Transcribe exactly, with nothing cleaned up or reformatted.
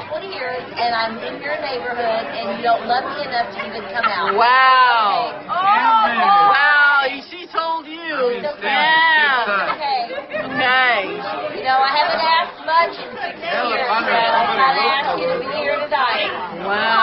twenty years, and I'm in your neighborhood, and you don't love me enough to even come out. Wow. Okay. Oh, wow. She told you. It's okay. Yeah. It's okay. Okay. You know, I haven't asked much in sixty years, so I'm not asking you to be here tonight. Wow.